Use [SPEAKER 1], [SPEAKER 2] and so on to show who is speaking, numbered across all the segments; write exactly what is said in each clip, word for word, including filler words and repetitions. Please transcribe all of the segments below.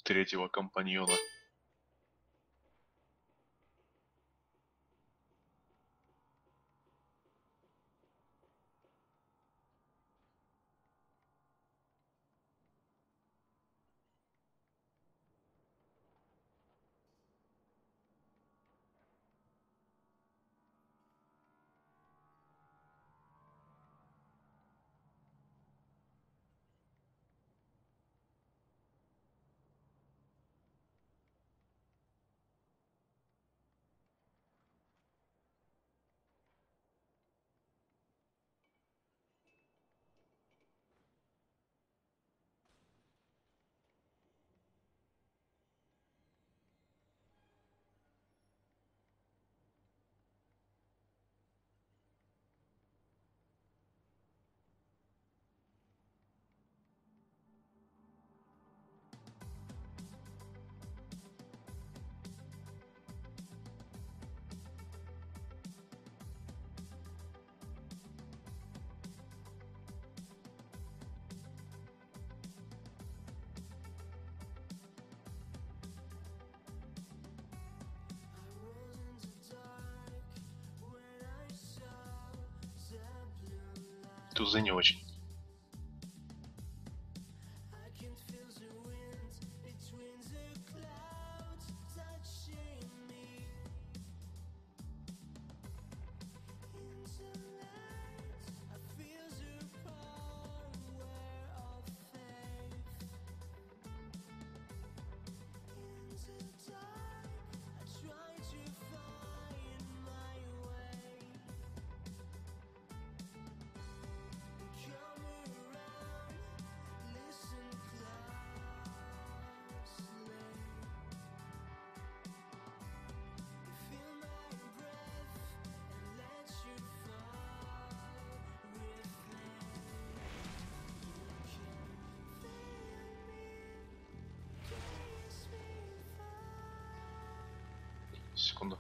[SPEAKER 1] третьего компаньона. Тузы не очень. Секунду.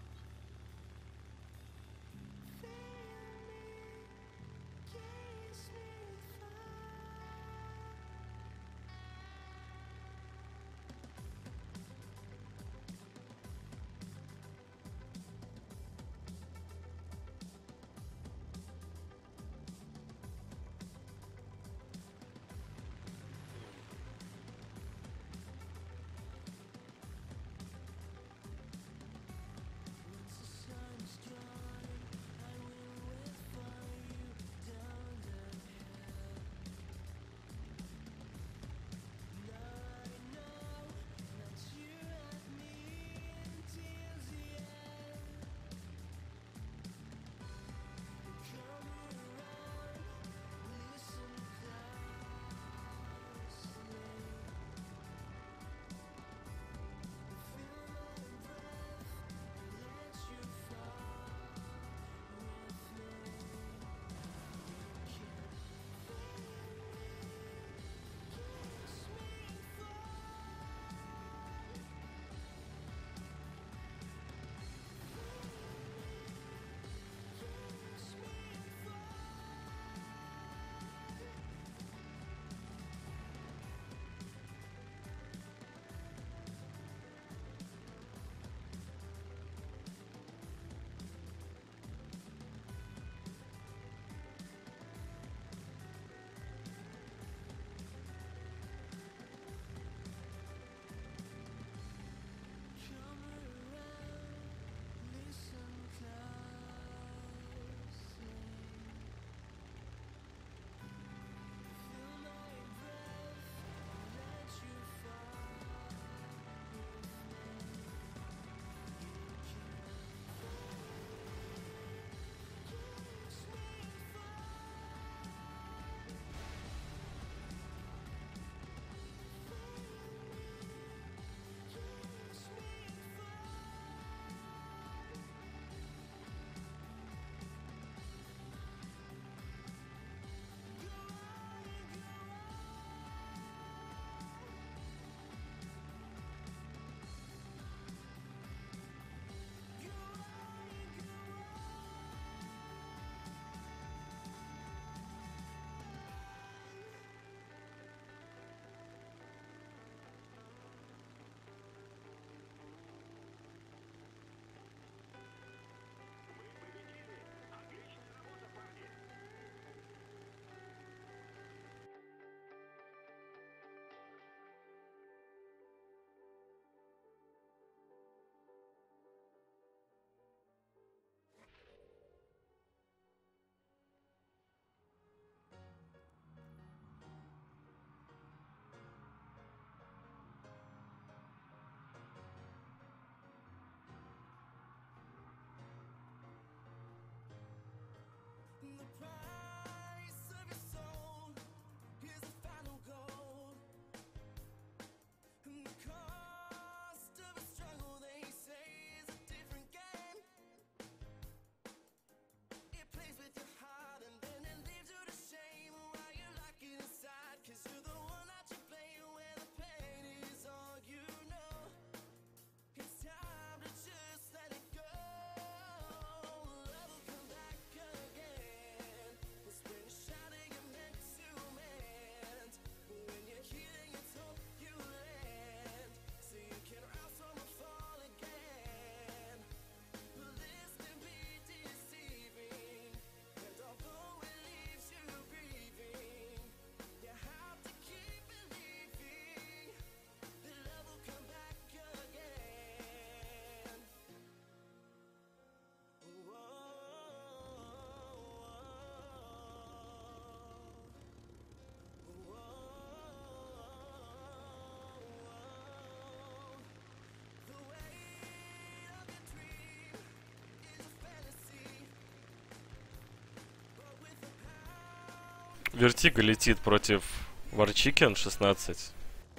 [SPEAKER 2] Вертига летит против Варчикен шестнадцать.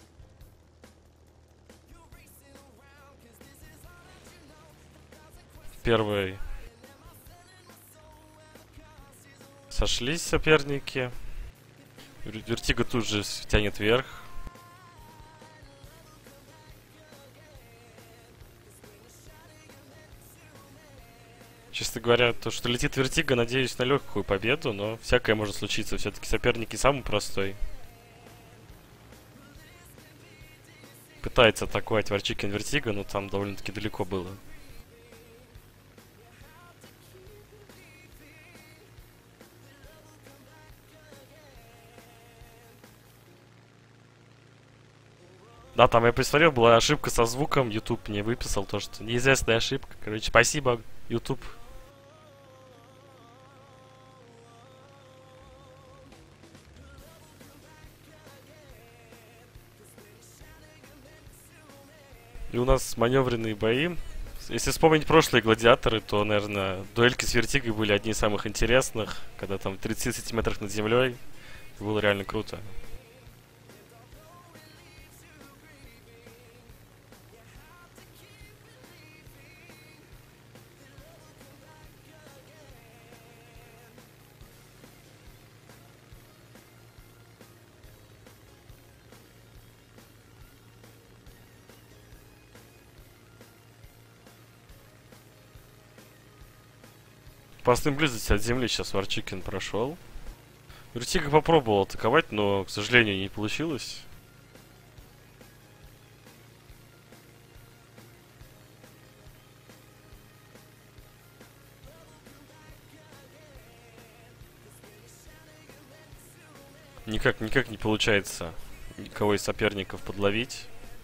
[SPEAKER 2] Первый. Сошлись соперники. Вертига тут же тянет вверх. Честно говоря, то, что летит Вертига, надеюсь на легкую победу, но всякое может случиться. Все-таки соперник не самый простой. Пытается атаковать Варчикен Вертига, но там довольно-таки далеко было. Да, там я посмотрел, была ошибка со звуком. YouTube мне выписал то, что неизвестная ошибка. Короче, спасибо, YouTube. И у нас маневренные бои. Если вспомнить прошлые гладиаторы, то, наверное, дуэльки с Вертигой были одни из самых интересных. Когда там в тридцати сантиметрах над землей. Это было реально круто. В опасной близости от земли сейчас Варчикен прошел. Вертига попробовал атаковать, но, к сожалению, не получилось. Никак, никак не получается никого из соперников подловить.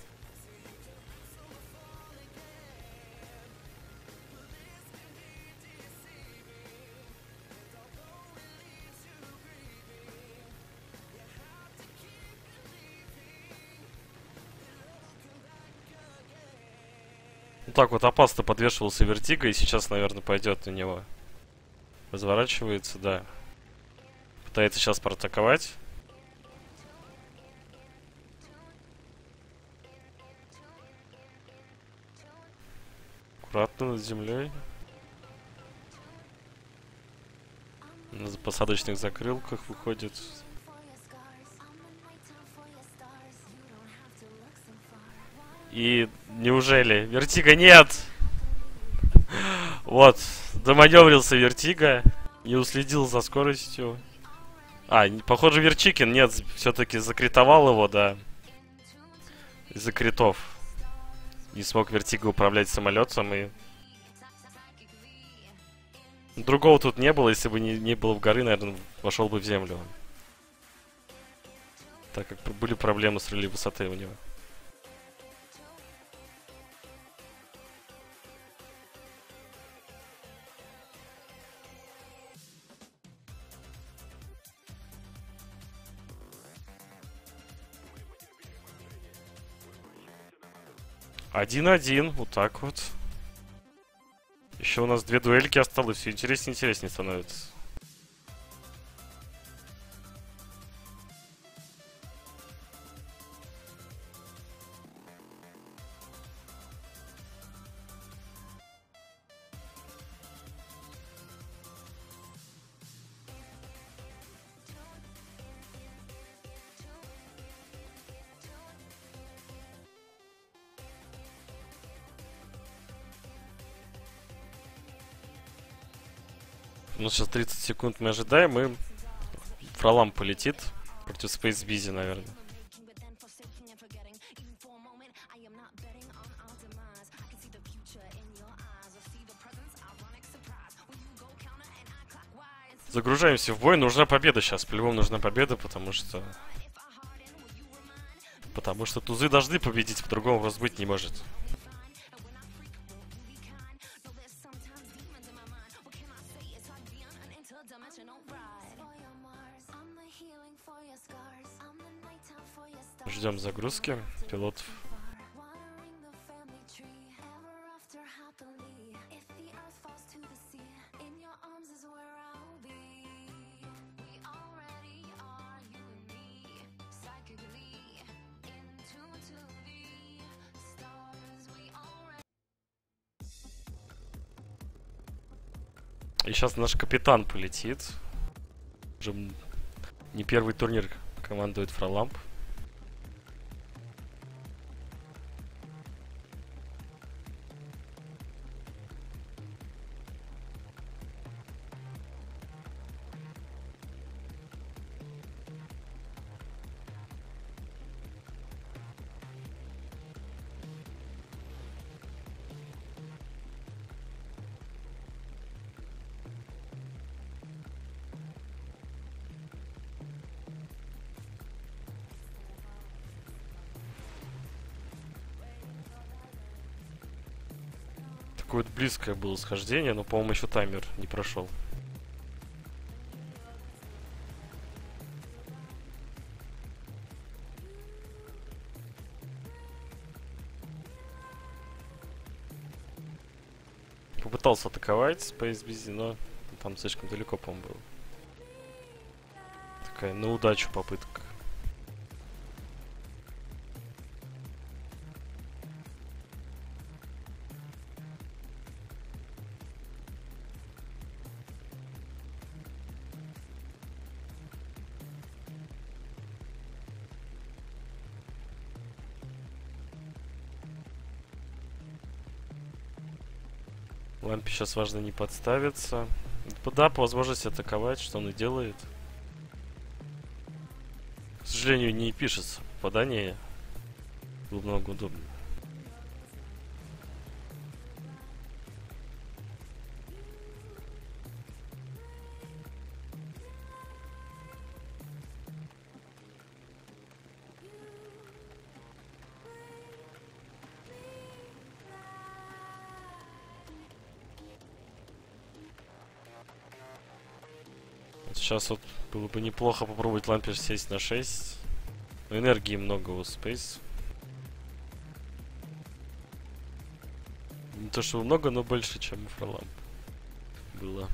[SPEAKER 2] Вот так вот опасно подвешивался Вертига, и сейчас, наверное, пойдет на него. Разворачивается, да. Пытается сейчас проатаковать. Аккуратно над землей. На посадочных закрылках выходит. И неужели? Вертига нет! Вот, доманеврился Вертига. Не уследил за скоростью. А, похоже, Верчикин, нет, все-таки закритовал его, да. Из-за критов. Не смог Вертига управлять самолетом и... Другого тут не было, если бы не, не было в горы, наверное, вошел бы в землю. Так как были проблемы с реле высоты у него. Один-один, вот так вот. Еще у нас две дуэльки осталось, все интереснее и интереснее становится. Ну, сейчас тридцать секунд мы ожидаем, и Фролам полетит против Space Busy, наверное. Загружаемся в бой. Нужна победа сейчас. По-любому нужна победа, потому что... Потому что тузы должны победить, по-другому вас быть не может. Ждем загрузки пилотов. И сейчас наш капитан полетит. Уже не первый турнир командует Фроламп. Такое вот близкое было схождение, но, по-моему, еще таймер не прошел. Попытался атаковать Space Busy, но там слишком далеко, по-моему, было. Такая на удачу попытка. Лампе сейчас важно не подставиться. Да, по возможности атаковать, что он и делает. К сожалению, не пишется попадание. Было много удобнее. Сейчас вот было бы неплохо попробовать лампер сесть на шесть. Но энергии много у Space. Не то что много, но больше, чем у Фроламп было.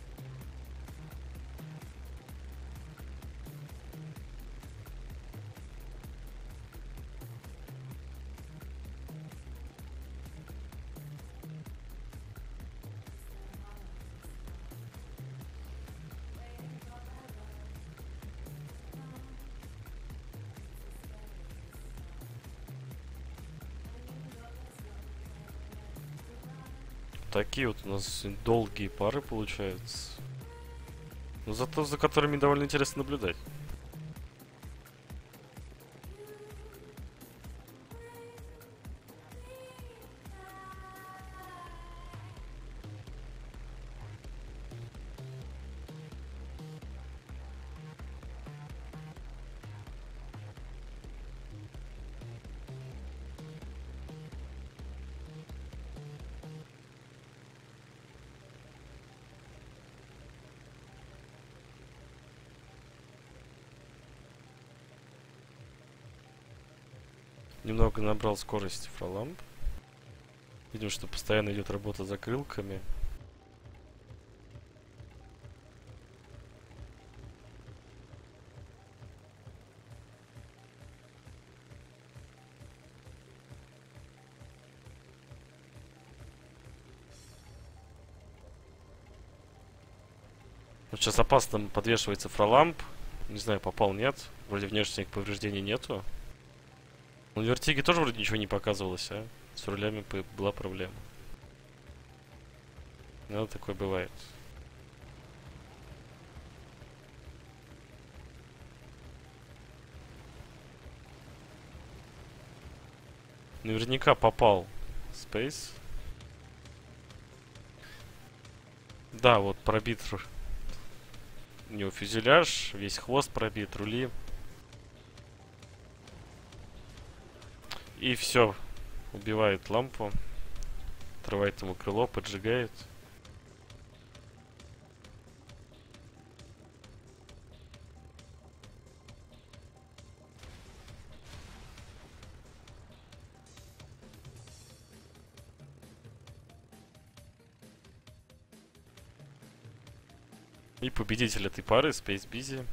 [SPEAKER 2] Такие вот у нас долгие пары получаются. Но зато за которыми довольно интересно наблюдать. Немного набрал скорости Фроламп. Видим, что постоянно идет работа закрылками. Вот сейчас опасно подвешивается Фроламп. Не знаю, попал, нет. Вроде внешних повреждений нету. У Вертиги тоже вроде ничего не показывалось, а? С рулями была проблема. Ну, такое бывает. Наверняка попал Space. Да, вот пробит у него фюзеляж, весь хвост пробит, рули. И все. Убивает лампу. Отрывает ему крыло, поджигает. И победитель этой пары, Space Busy.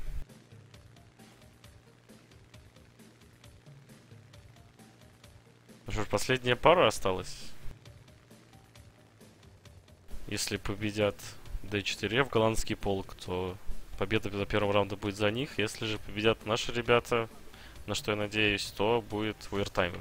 [SPEAKER 2] Ну что ж, последняя пара осталась. Если победят дэ четыре в голландский полк, то победа за первым раундом будет за них. Если же победят наши ребята, на что я надеюсь, то будет овертайм.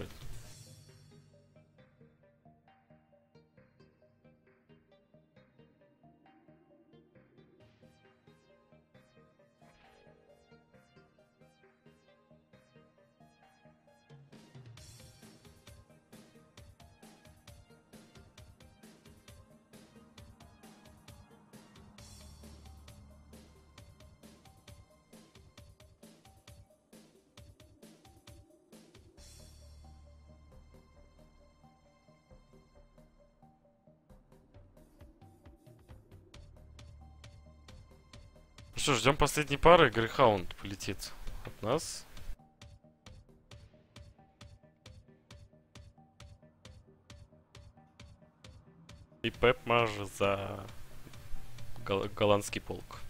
[SPEAKER 2] Ну что, ждем последней пары. Грейхаунд полетит от нас. И Пеп Маж за гол голландский полк.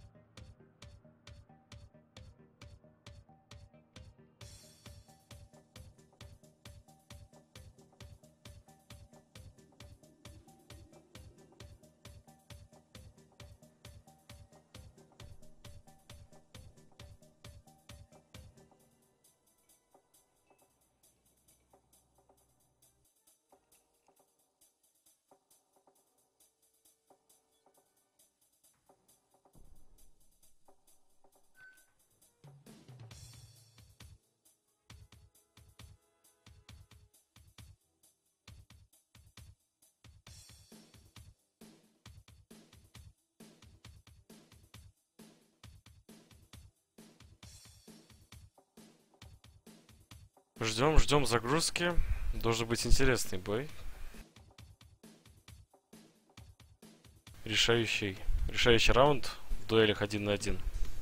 [SPEAKER 2] Ждем, ждем загрузки. Должен быть интересный бой. Решающий, решающий раунд в дуэлях один на один.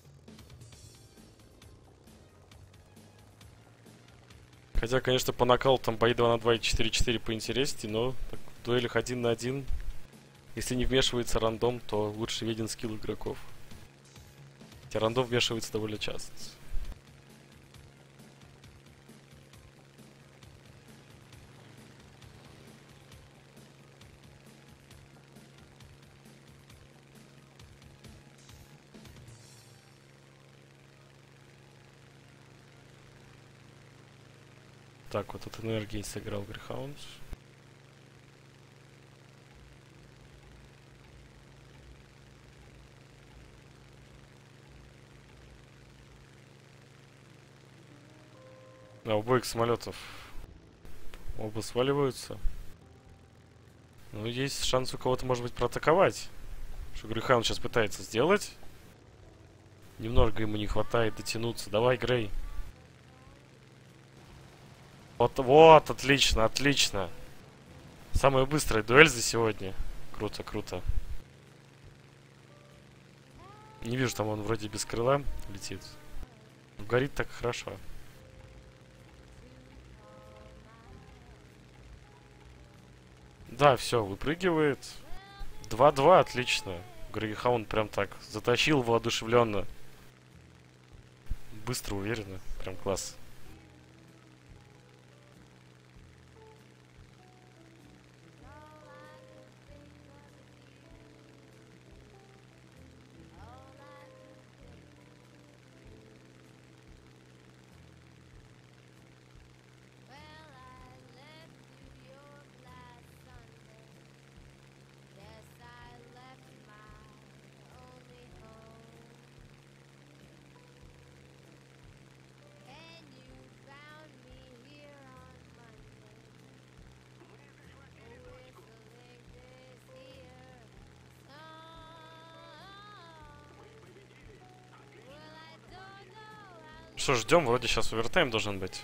[SPEAKER 2] Хотя, конечно, по нокаутам бои два на два и четыре на четыре поинтереснее, но так, в дуэлях один на один, если не вмешивается рандом, то лучше виден скилл игроков. Хотя рандом вмешивается довольно часто. Так, вот от энергии сыграл Грейхаунд. А обоих самолетов оба сваливаются. Ну, есть шанс у кого-то, может быть, проатаковать. Что Грейхаунд сейчас пытается сделать. Немного ему не хватает дотянуться. Давай, Грей. Вот, вот, отлично, отлично. Самая быстрая дуэль за сегодня. Круто, круто. Не вижу, там он вроде без крыла летит. Горит так хорошо. Да, все, выпрыгивает. два-два, отлично. Грейхаунд прям так затащил воодушевленно. Быстро, уверенно. Прям класс. Что, ждем, вроде сейчас овертайм должен быть.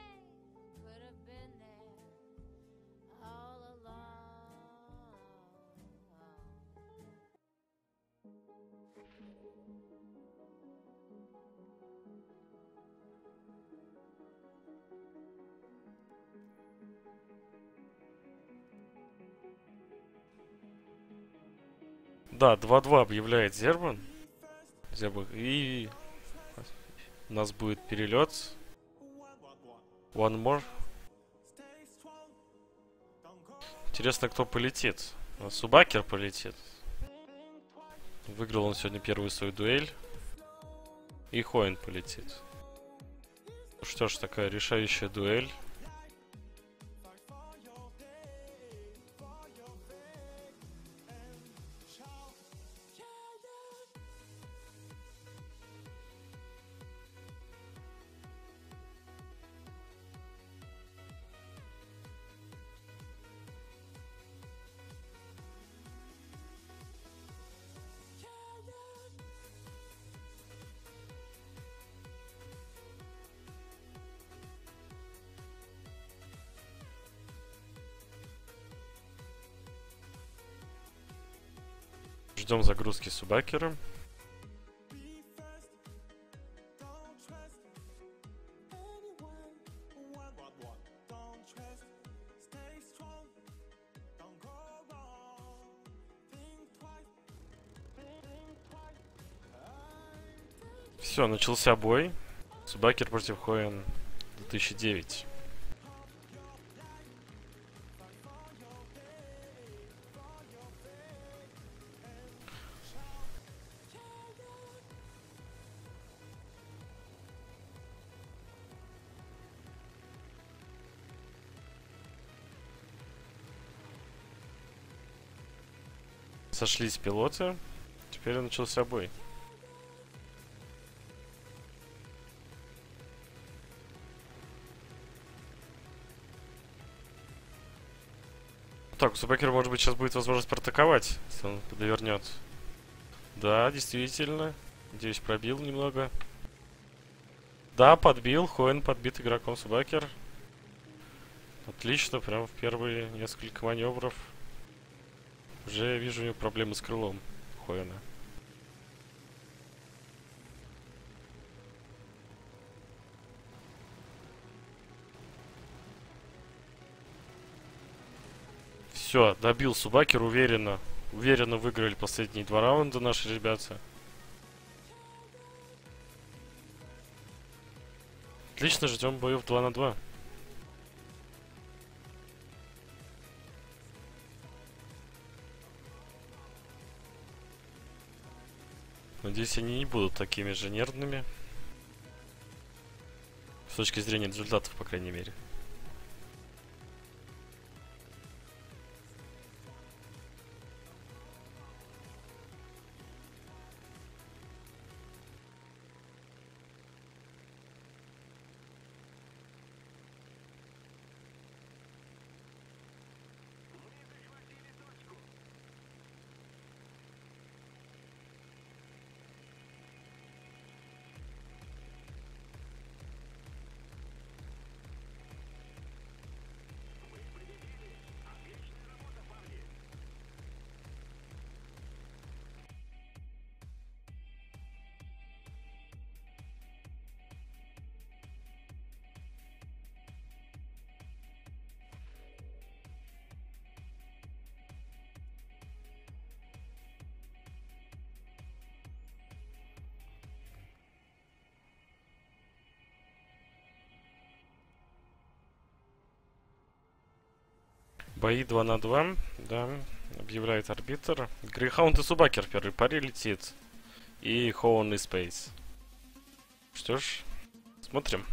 [SPEAKER 2] Да, два-два объявляет Зербан. Зербан. И у нас будет перелет. One more. Интересно, кто полетит. Субакер полетит. Выиграл он сегодня первую свою дуэль. И Хоин полетит. Ну что ж, такая решающая дуэль. Ждем загрузки Субакера. Все, начался бой. Субакер против Хоин две тысячи девять. Сошлись пилоты. Теперь начался бой. Так, у Субакера, может быть, сейчас будет возможность проатаковать, если он подовернет. Да, действительно. Надеюсь, пробил немного. Да, подбил. Хоин подбит игроком Субакер. Отлично, прям в первые несколько маневров. Уже вижу у него проблемы с крылом Хоина. Все, добил Субакер уверенно. Уверенно выиграли последние два раунда наши ребята. Отлично, ждем боев два на два. Надеюсь, они не будут такими же нервными. С точки зрения результатов, по крайней мере. Бои два на два, да, объявляет арбитр. Грейхаунд и Субакер первый паре летит. И Хоун и Спейс. Что ж, смотрим.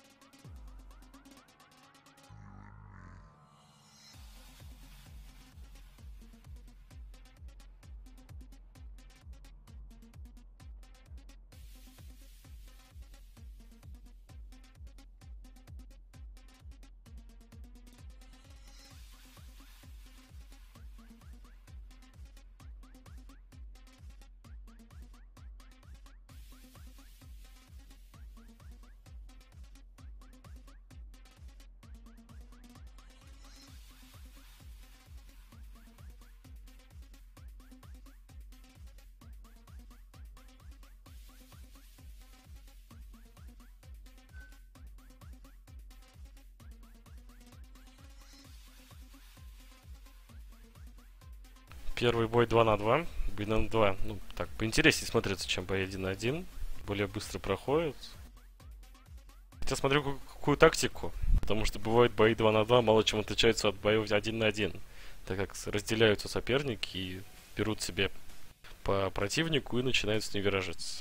[SPEAKER 2] Первый бой два на два. Бой на два. Ну, так, поинтереснее смотрится, чем бой один на один. Более быстро проходит. Хотя смотрю, какую тактику. Потому что бывают бои два на два, мало чем отличаются от боев один на один. Так как разделяются соперники и берут себе по противнику и начинает с ним виражиться.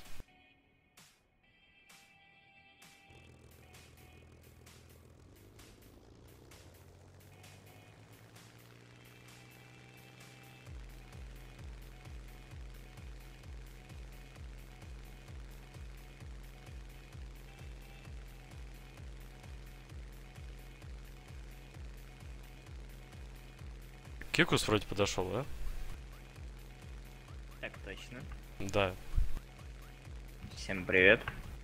[SPEAKER 2] Кикус вроде подошел, да?
[SPEAKER 3] Так точно.
[SPEAKER 2] Да.
[SPEAKER 3] Всем привет.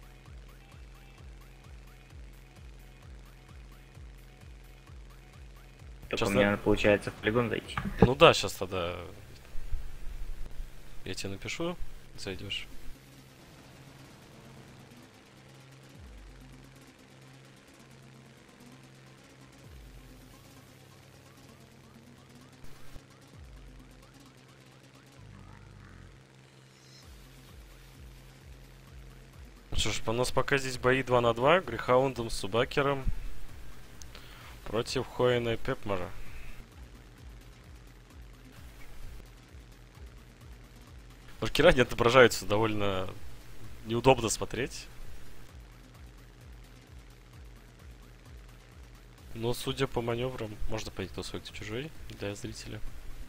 [SPEAKER 3] Только
[SPEAKER 2] Сейчас
[SPEAKER 3] мне
[SPEAKER 2] на-
[SPEAKER 3] надо, получается, в полигон зайти.
[SPEAKER 2] Ну да, сейчас тогда я тебе напишу, зайдешь. Что ж, у нас пока здесь бои два на два, Грейхаундом с Субакером против Хоэна и Пепмара. Маркера не отображаются, довольно неудобно смотреть. Но судя по маневрам, можно понять, кто свой, кто чужой для зрителя.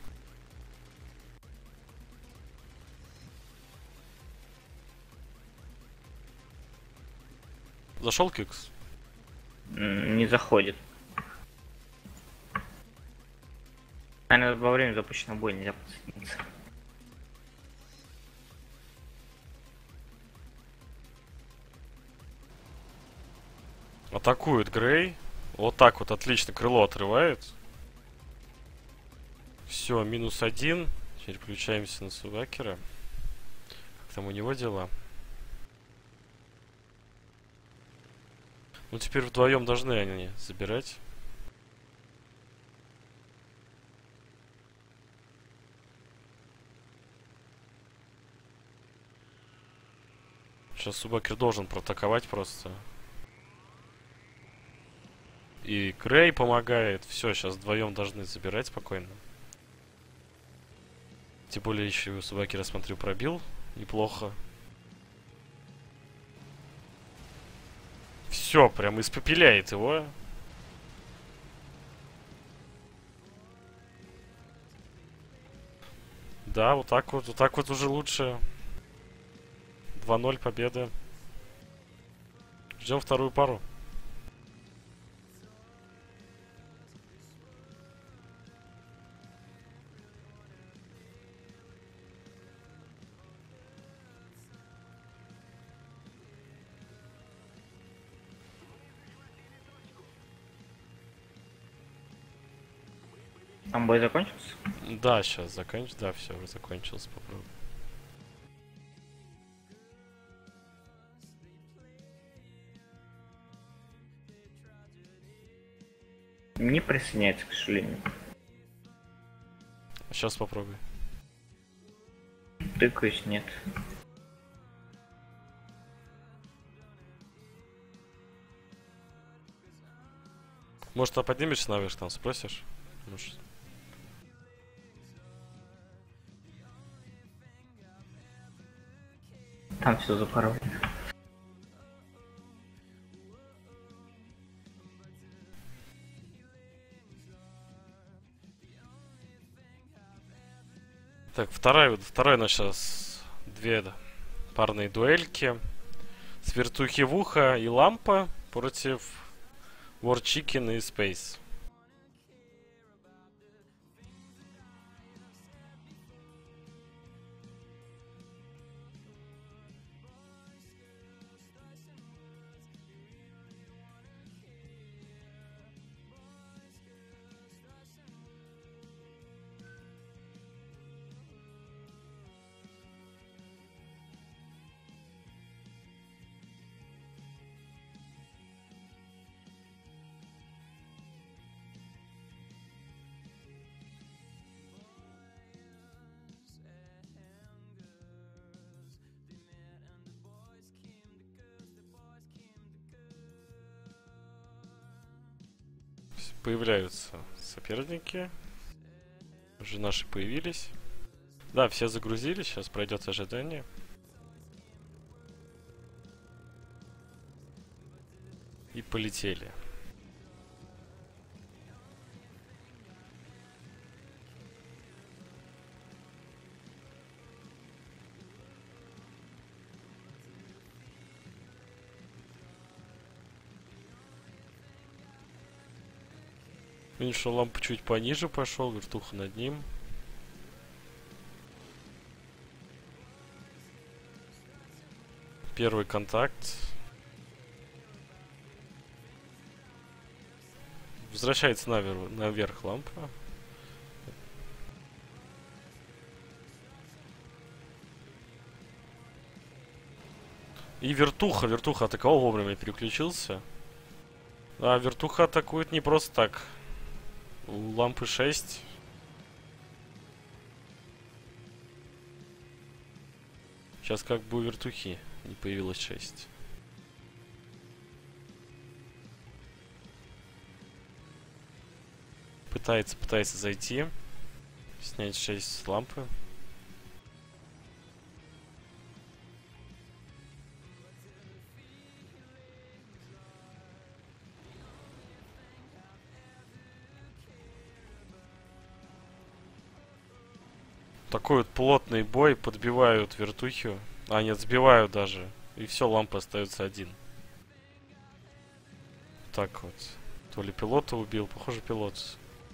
[SPEAKER 2] Зашел Кикс?
[SPEAKER 3] М, Не заходит. Наверное, во время запущенного боя нельзя подсоединиться.
[SPEAKER 2] Атакует Грей. Вот так вот, отлично, крыло отрывает. Все, минус один. Теперь включаемся на Субакера. Как там у него дела? Ну теперь вдвоем должны они забирать. Сейчас Субакер должен протаковать просто. И Грей помогает. Все, сейчас вдвоем должны забирать спокойно. Тем более еще и у Субакера, смотрю, пробил. Неплохо. Все, прям испепеляет его. Да, вот так вот, вот так вот уже лучше. два ноль победа. Ждем вторую пару.
[SPEAKER 3] Там бой закончился?
[SPEAKER 2] Да, сейчас заканчивается. Да, все, уже закончилось. Попробуй.
[SPEAKER 3] Не присоединяется, к сожалению.
[SPEAKER 2] Сейчас попробуй.
[SPEAKER 3] Тыкаюсь, нет.
[SPEAKER 2] Может, а поднимешься наверх, там спросишь? Может.
[SPEAKER 3] Там все запоролено.
[SPEAKER 2] Так, вторая, вторая у нас сейчас две парные дуэльки. Свертухи в ухо и лампа против War Chicken и Space. Появляются соперники. Уже наши появились. Да, все загрузились, сейчас пройдет ожидание. И полетели. Видишь, что лампа чуть пониже пошел, вертуха над ним. Первый контакт. Возвращается наверх, наверх лампа. И вертуха, вертуха атаковал вовремя, переключился. А вертуха атакует не просто так. У лампы шесть. Сейчас как бы у вертухи не появилось шесть. Пытается, пытается зайти. Снять шесть с лампы. Такой вот плотный бой, подбивают вертухи. А, нет, сбивают даже. И все, лампа остается один. Так вот. То ли пилота убил, похоже, пилот.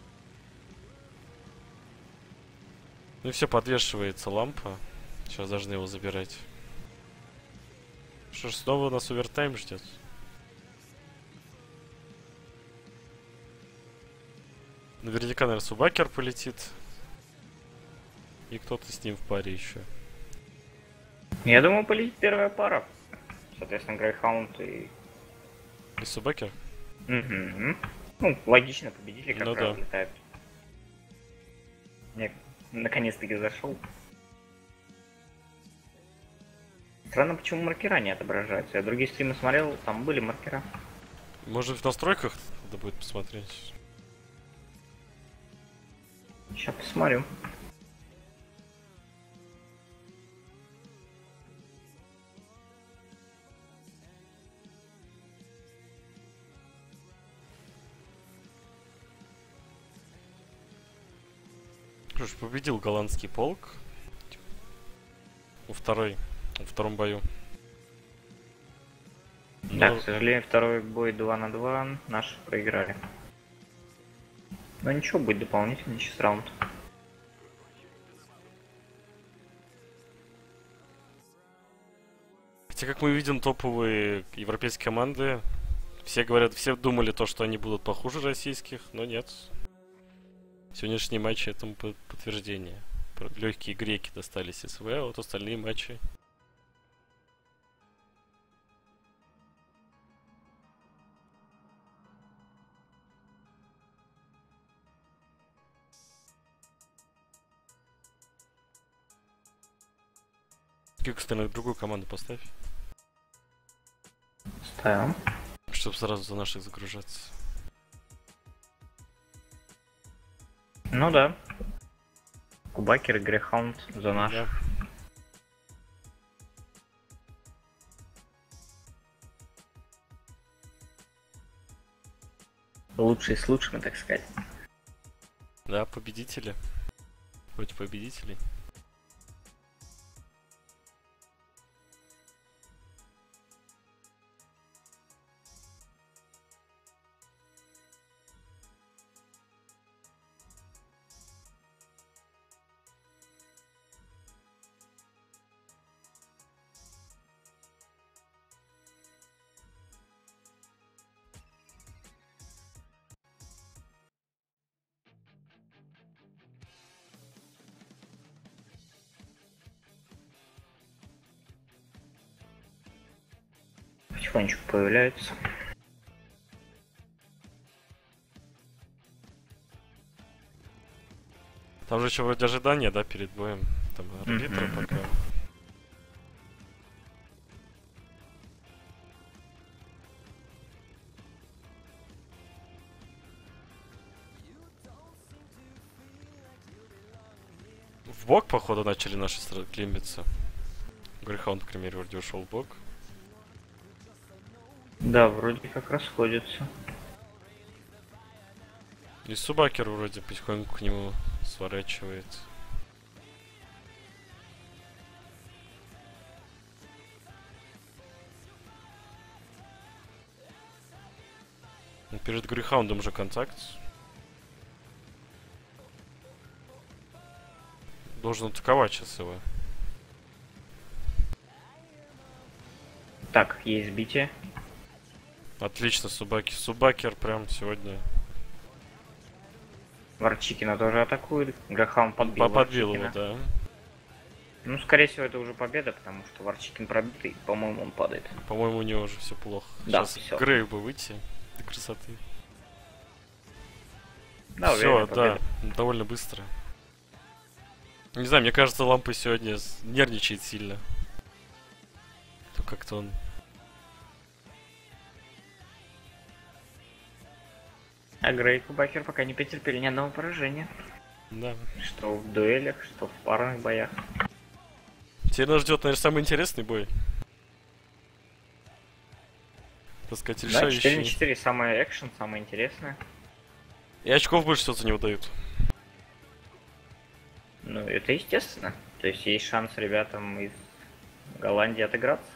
[SPEAKER 2] Ну и все, подвешивается лампа. Сейчас должны его забирать. Что ж, снова у нас овертайм ждет. Наверняка, наверное, Субакер полетит. И кто-то с ним в паре еще.
[SPEAKER 3] Я думаю, полетит первая пара. Соответственно, Грейхаунд и...
[SPEAKER 2] И Субакер?
[SPEAKER 3] Угу. Ну, логично, победители как
[SPEAKER 2] Ну
[SPEAKER 3] раз
[SPEAKER 2] да.
[SPEAKER 3] летают. Я наконец-таки зашел. Странно, почему маркера не отображаются. Я другие стримы смотрел, там были маркера.
[SPEAKER 2] Может, в настройках надо будет посмотреть.
[SPEAKER 3] Сейчас посмотрю.
[SPEAKER 2] Что ж, победил голландский полк. У второй, во втором бою.
[SPEAKER 3] Да,
[SPEAKER 2] Но-
[SPEAKER 3] к сожалению, второй бой два на два наши проиграли. Но ничего, будет дополнительный сейчас раунд.
[SPEAKER 2] Хотя, как мы видим, топовые европейские команды, все говорят, все думали то, что они будут похуже российских, но нет. Сегодняшний матч этому по- подтверждение. Легкие греки достались СВ, а вот остальные матчи. Как остальных, другую команду поставь,
[SPEAKER 3] Ставим.
[SPEAKER 2] чтобы сразу за наших загружаться.
[SPEAKER 3] Ну да. Кубакер и Грейхаунд за наш.
[SPEAKER 2] Да.
[SPEAKER 3] Лучшие с лучшими, так сказать.
[SPEAKER 2] Да, победители. Против победителей.
[SPEAKER 3] Потихонечку появляются.
[SPEAKER 2] Там же еще вроде ожидания, да, перед боем. Там арбитра
[SPEAKER 3] Мгм.
[SPEAKER 2] пока. В бок, походу, начали наши стра- климбиться. Грейхаунд, к примеру, вроде ушел в бок.
[SPEAKER 3] Да, вроде как расходятся.
[SPEAKER 2] И Субакер вроде потихоньку к нему сворачивает. Перед Грейхаундом уже контакт. Должен атаковать сейчас его.
[SPEAKER 3] Так, есть сбитие.
[SPEAKER 2] Отлично, Субаки. Субакер прям сегодня
[SPEAKER 3] Варчикина тоже атакует. Грейхаунд подбил
[SPEAKER 2] подбил его,
[SPEAKER 3] Варчикина.
[SPEAKER 2] да.
[SPEAKER 3] Ну, скорее всего, это уже победа, потому что Варчикин пробитый, по-моему, он падает.
[SPEAKER 2] По-моему, у него уже все плохо.
[SPEAKER 3] Да,
[SPEAKER 2] Сейчас
[SPEAKER 3] всё.
[SPEAKER 2] Грею бы выйти до красоты.
[SPEAKER 3] Да,
[SPEAKER 2] Все,
[SPEAKER 3] уверенная
[SPEAKER 2] да,
[SPEAKER 3] победа.
[SPEAKER 2] довольно быстро. Не знаю, мне кажется, Лампа сегодня с- нервничает сильно. То как-то он...
[SPEAKER 3] А Грей и Кубакер пока не потерпели ни одного поражения.
[SPEAKER 2] Да.
[SPEAKER 3] Что в дуэлях, что в парных боях.
[SPEAKER 2] Теперь нас ждет, наверное, самый интересный бой. Так сказать,
[SPEAKER 3] Да, четыре на
[SPEAKER 2] решающий.
[SPEAKER 3] четыре самое экшен, самое интересное.
[SPEAKER 2] И очков больше что-то не выдают.
[SPEAKER 3] Ну, это естественно. То есть есть шанс ребятам из Голландии отыграться.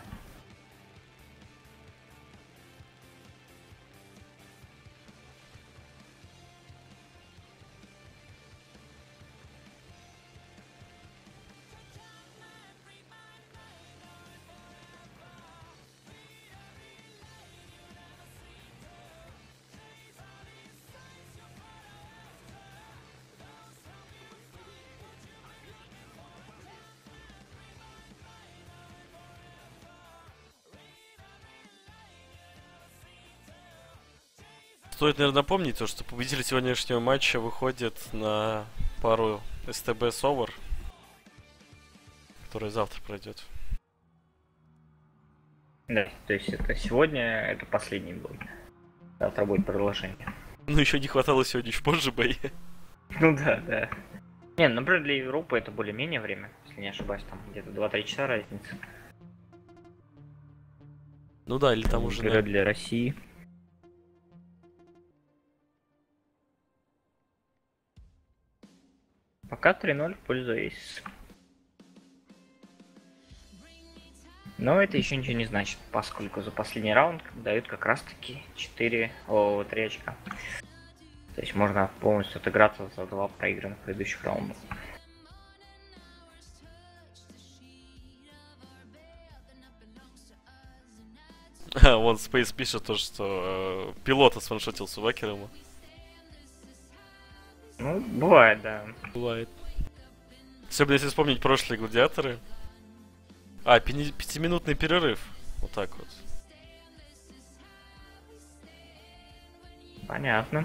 [SPEAKER 2] Стоит, наверное, напомнить то, что победитель сегодняшнего матча выходит на пару эс тэ бэ Совер, которая завтра пройдет.
[SPEAKER 3] Да, то есть это сегодня, это последний бой. Завтра будет продолжение.
[SPEAKER 2] Ну, еще не хватало сегодня чуть позже бои.
[SPEAKER 3] Ну да, да. Не, ну, например, для Европы это более-менее время, если не ошибаюсь, там где-то два-три часа разница.
[SPEAKER 2] Ну да, или там уже...
[SPEAKER 3] Например,
[SPEAKER 2] наверное,
[SPEAKER 3] для России. Пока три ноль в пользу Aces. Но это еще ничего не значит, поскольку за последний раунд дают как раз таки четыре, о, три очка. То есть можно полностью отыграться за два проигранных предыдущих раунда.
[SPEAKER 2] А, вон Space пишет то, что э, пилота сваншотил Субакер ему.
[SPEAKER 3] Ну, бывает, да.
[SPEAKER 2] Бывает. Особенно если вспомнить прошлые гладиаторы. А, пяни- пятиминутный перерыв. Вот так вот.
[SPEAKER 3] Понятно.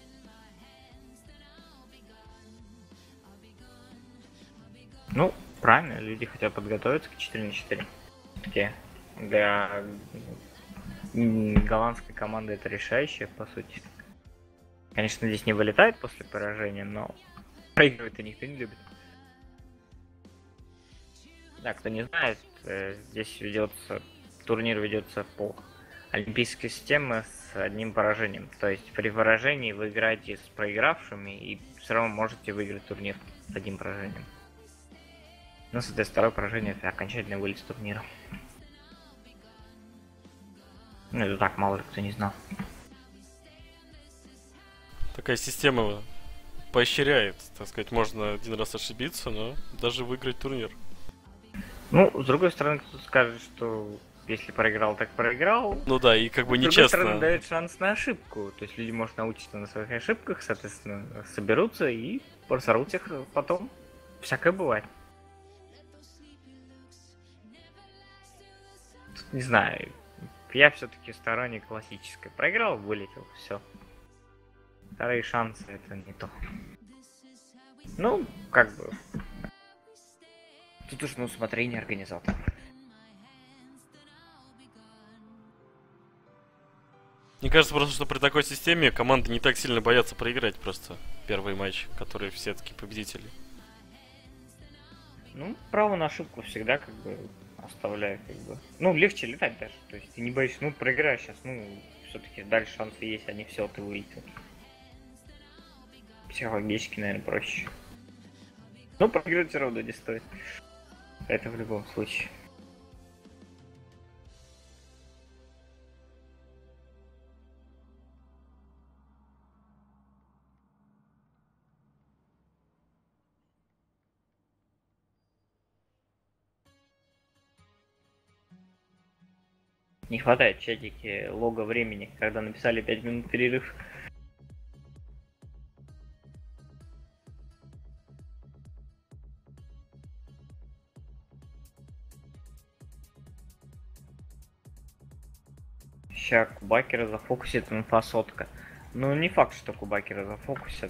[SPEAKER 3] Ну, правильно, люди хотят подготовиться к четыре на четыре. Все-таки для м, голландской команды это решающее, по сути. Конечно, здесь не вылетает после поражения, но проигрывать-то никто не любит. Да, кто не знает, э, здесь ведется, турнир ведется по олимпийской системе с одним поражением. То есть при поражении вы играете с проигравшими и все равно можете выиграть турнир с одним поражением. Ну, соответственно, второе поражение это окончательный вылет с турнира. Ну, это так, мало ли кто не знал.
[SPEAKER 2] Такая система поощряет, так сказать, можно один раз ошибиться, но даже выиграть турнир.
[SPEAKER 3] Ну, с другой стороны, кто-то скажет, что если проиграл, так проиграл.
[SPEAKER 2] Ну да, и как бы
[SPEAKER 3] С другой
[SPEAKER 2] нечестно.
[SPEAKER 3] стороны, дает шанс на ошибку. То есть люди, может, научиться на своих ошибках, соответственно, соберутся и просорут их потом. Всякое бывает. Тут не знаю. Я все-таки сторонник классической. Проиграл, вылетел, все. Вторые шансы это не то. Ну, как бы. Тут уж на усмотрение организатора.
[SPEAKER 2] Мне кажется просто, что при такой системе команды не так сильно боятся проиграть просто первый матч, которые все таки победители.
[SPEAKER 3] Ну, право на ошибку всегда как бы оставляю, как бы. Ну, легче летать даже. То есть ты не боишься, ну, проиграешь сейчас, ну, все-таки дальше шансы есть, а не все, ты выйти. Психологически, наверное, проще. Но проиграть все равно не стоит. Это в любом случае. Не хватает в чатике лога времени, когда написали пять минут перерыв. Ща Кубакера зафокусит инфа сотка. Ну, не факт, что Кубакера зафокусят.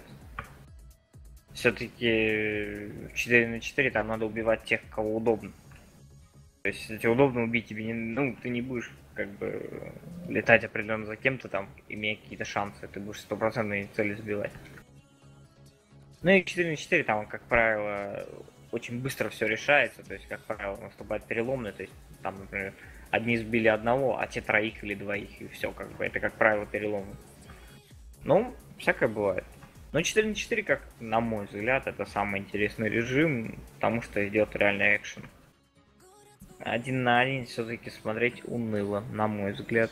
[SPEAKER 3] Все-таки четыре на четыре там надо убивать тех, кого удобно. То есть, если тебе удобно убить, тебе не, ну, ты не будешь как бы летать определенно за кем-то там, имея какие-то шансы. Ты будешь стопроцентные цели сбивать. Ну и четыре на четыре там, как правило, очень быстро все решается. То есть, как правило, наступает переломный. То есть, там, например, одни сбили одного, а те троих или двоих, и все, как бы, это, как правило, переломы. Ну, всякое бывает. Но четыре на четыре, как на мой взгляд, это самый интересный режим, потому что идет реальный экшен. Один на один все-таки смотреть уныло, на мой взгляд.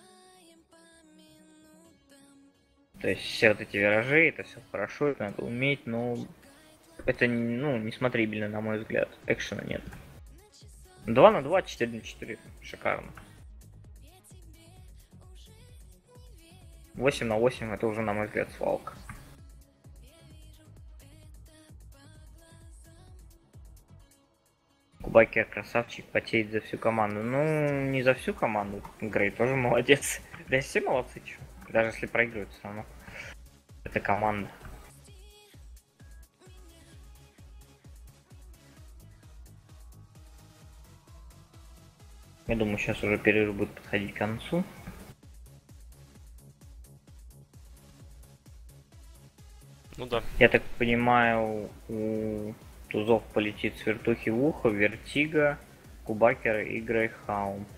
[SPEAKER 3] То есть все вот эти виражи, это все хорошо, это надо уметь, но это, ну, несмотрибельно, на мой взгляд. Экшена нет. два на два, четыре на четыре. Шикарно. восемь на восемь это уже, на мой взгляд, свалка. Кубакер красавчик, потеет за всю команду. Ну, не за всю команду. Грей тоже молодец. Да все молодцы, чё. Даже если проигрывают, все равно. Это команда. Я думаю, сейчас уже перерыв будет подходить к концу.
[SPEAKER 2] Ну да.
[SPEAKER 3] Я так понимаю, у тузов полетит с вертухи в ухо, Вертига, Кубакер и Грейхаунд.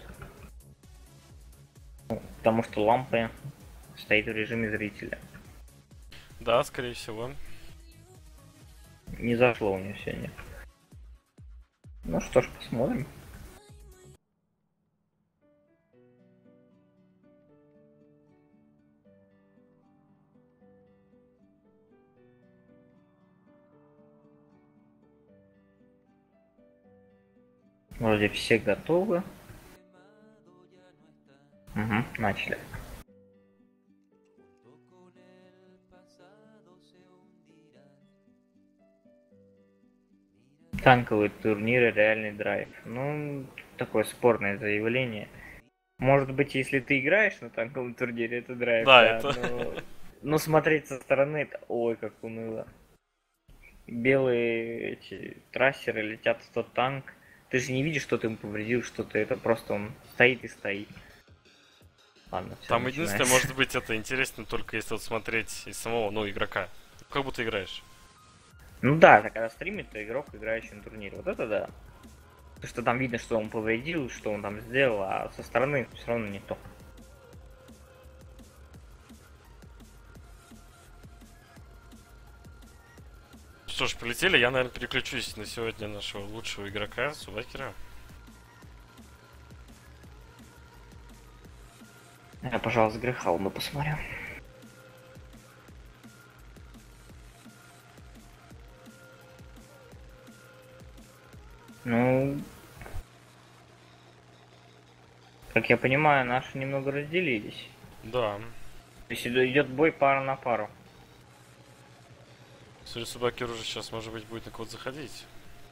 [SPEAKER 3] Ну, потому что лампа стоит в режиме зрителя.
[SPEAKER 2] Да, скорее всего.
[SPEAKER 3] Не зашло у нее сегодня. Ну что ж, посмотрим. Вроде все готовы. Угу, начали. Танковые турниры, реальный драйв. Ну, такое спорное заявление. Может быть, если ты играешь на танковом турнире, это драйв.
[SPEAKER 2] Да,
[SPEAKER 3] да,
[SPEAKER 2] это...
[SPEAKER 3] Но... но смотреть со стороны, это ой, как уныло. Белые эти трассеры летят в тот танк. Ты же не видишь, что ты ему повредил, что-то. Это просто он стоит и стоит. Ладно, все.
[SPEAKER 2] Там единственное, может быть, это интересно только если вот смотреть из самого, ну, игрока. Как будто играешь.
[SPEAKER 3] Ну да, это когда стримит, то игрок, играющий на турнире. Вот это да. Потому что там видно, что он повредил, что он там сделал, а со стороны все равно не то.
[SPEAKER 2] Что ж, полетели. Я, наверное, переключусь на сегодня нашего лучшего игрока, Субакера.
[SPEAKER 3] Я, пожалуйста, Грейхаунда посмотрю. Ну, как я понимаю, наши немного разделились.
[SPEAKER 2] Да.
[SPEAKER 3] То есть идет бой пара на пару.
[SPEAKER 2] Судя Субакер уже сейчас, может быть, будет на кого-то заходить.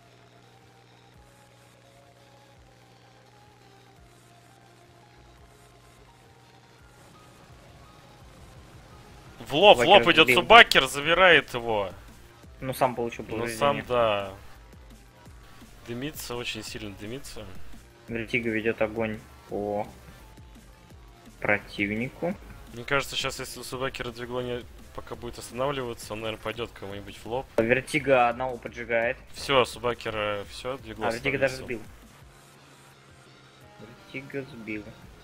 [SPEAKER 2] В лоб, в лоб идет Субакер, забирает его.
[SPEAKER 3] Ну, сам получил
[SPEAKER 2] Ну,
[SPEAKER 3] повреждение.
[SPEAKER 2] сам, да. Дымится, очень сильно дымится.
[SPEAKER 3] Вертига ведет огонь по противнику.
[SPEAKER 2] Мне кажется, сейчас, если у Субакера двигло не пока будет останавливаться, он, наверное, пойдет кому-нибудь в лоб.
[SPEAKER 3] Вертига одного поджигает.
[SPEAKER 2] Все, Субакера, все, двигло.
[SPEAKER 3] А Вертига даже сбил. Вертига сбил.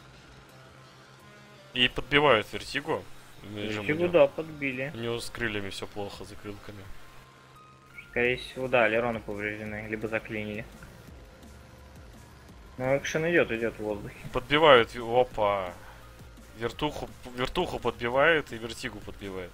[SPEAKER 2] И подбивают Вертигу.
[SPEAKER 3] Вертигу, да, подбили.
[SPEAKER 2] У него с крыльями все плохо, закрылками.
[SPEAKER 3] Скорее всего, да, алероны повреждены, либо заклинили. Ну, экшен идет, идет в воздухе.
[SPEAKER 2] Подбивают, опа. Вертуху, вертуху подбивает и Вертигу подбивает.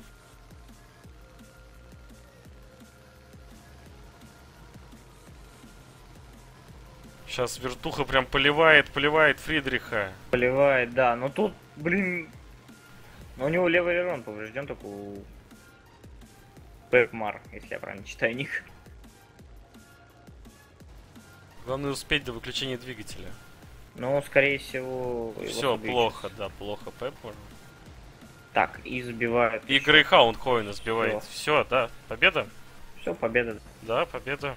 [SPEAKER 2] Сейчас Вертуха прям поливает, поливает Фридриха.
[SPEAKER 3] Поливает, да, но тут, блин... Ну, у него левый алерон поврежден, только у... Пэкмар, если я правильно читаю ник.
[SPEAKER 2] Главное успеть до выключения двигателя.
[SPEAKER 3] Ну, скорее всего...
[SPEAKER 2] Все, плохо, да, плохо Пэкмар.
[SPEAKER 3] Так, и сбивают.
[SPEAKER 2] И Грейхаунд Коина сбивает. Все, да, победа?
[SPEAKER 3] Все, победа.
[SPEAKER 2] Да, победа.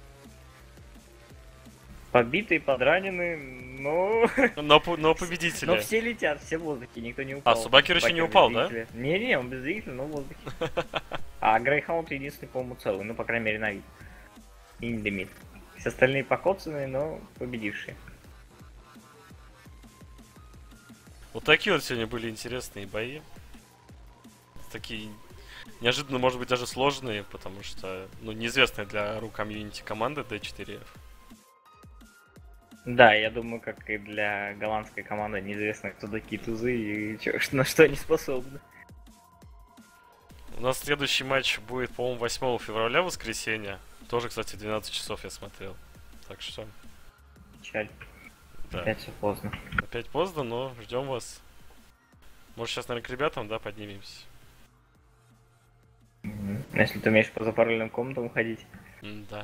[SPEAKER 3] Побитые, подранены, но...
[SPEAKER 2] Но, но победители.
[SPEAKER 3] Но все летят, все в воздухе, никто не упал.
[SPEAKER 2] А, Субакер еще не упал, да?
[SPEAKER 3] Не-не, он без двигателя, но в воздухе. А Грейхаунд единственный, по-моему, целый, ну, по крайней мере, на вид. И не дымит. Все остальные покоцанные, но победившие.
[SPEAKER 2] Вот такие вот сегодня были интересные бои. Такие неожиданно, может быть, даже сложные, потому что, ну, неизвестная для ру комьюнити команда ди четыре эф.
[SPEAKER 3] Да, я думаю, как и для голландской команды, неизвестно, кто такие тузы и чё, на что они способны.
[SPEAKER 2] У нас следующий матч будет, по-моему, восьмого февраля, воскресенье. Тоже, кстати, двенадцать часов я смотрел. Так что...
[SPEAKER 3] Печаль.
[SPEAKER 2] Да.
[SPEAKER 3] Опять все поздно.
[SPEAKER 2] Опять поздно, но ждем вас. Может, сейчас, наверное, к ребятам, да, поднимемся?
[SPEAKER 3] Mm-hmm. Если ты умеешь по запарольным комнатам ходить.
[SPEAKER 2] Mm, да.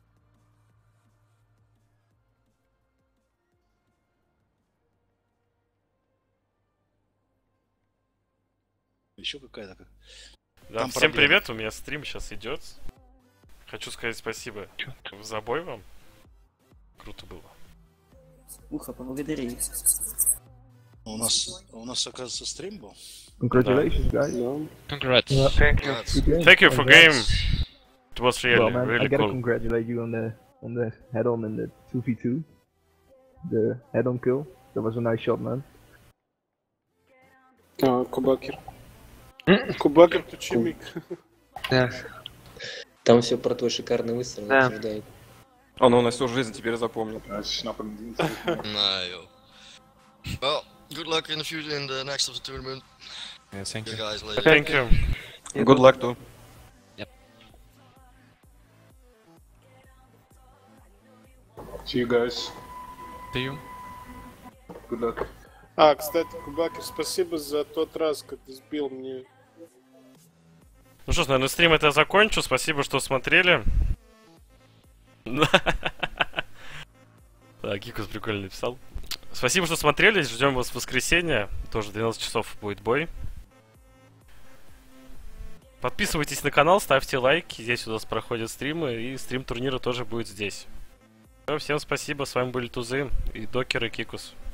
[SPEAKER 4] Еще какая-то.
[SPEAKER 2] Да,
[SPEAKER 4] Там
[SPEAKER 2] всем
[SPEAKER 4] проблема.
[SPEAKER 2] привет, у меня стрим сейчас идет. Хочу сказать спасибо за бой вам. Круто было.
[SPEAKER 5] Уха, поблагодари.
[SPEAKER 4] У нас, у нас, оказывается, стрим был.
[SPEAKER 6] Congratulations, guys.
[SPEAKER 7] Congrats.
[SPEAKER 6] Yeah.
[SPEAKER 8] Thank you.
[SPEAKER 6] Good game.
[SPEAKER 2] Thank you for game.
[SPEAKER 6] Congrats.
[SPEAKER 2] It was really,
[SPEAKER 6] Well, man, I
[SPEAKER 2] really
[SPEAKER 6] gotta
[SPEAKER 2] cool.
[SPEAKER 6] congratulate you on the on the head-on and the two v two. The head-on kill. That was a nice shot, man.
[SPEAKER 8] А, Кубакер. Кубакер Тучимик.
[SPEAKER 5] Да. Там все про твой шикарный выстрел
[SPEAKER 8] Да.
[SPEAKER 5] обсуждают.
[SPEAKER 9] Он его на всю жизнь теперь запомнил.
[SPEAKER 7] No. Well, good luck in the future in the next of the tournament.
[SPEAKER 9] Yeah, thank
[SPEAKER 7] You
[SPEAKER 9] you.
[SPEAKER 7] guys later.
[SPEAKER 2] Thank you.
[SPEAKER 9] Good luck too.
[SPEAKER 8] See you guys.
[SPEAKER 9] See you.
[SPEAKER 8] Good luck. А, кстати, Кубакер, спасибо за тот раз, когда ты сбил мне.
[SPEAKER 2] Ну что ж, наверное, стрим это закончу. Спасибо, что смотрели. Да, Кикус прикольно написал. Спасибо, что смотрели. Ждем вас в воскресенье. Тоже двенадцать часов будет бой. Подписывайтесь на канал, ставьте лайки. Здесь у нас проходят стримы. И стрим турнира тоже будет здесь. Всем спасибо. С вами были Тузы и Докер и Кикус.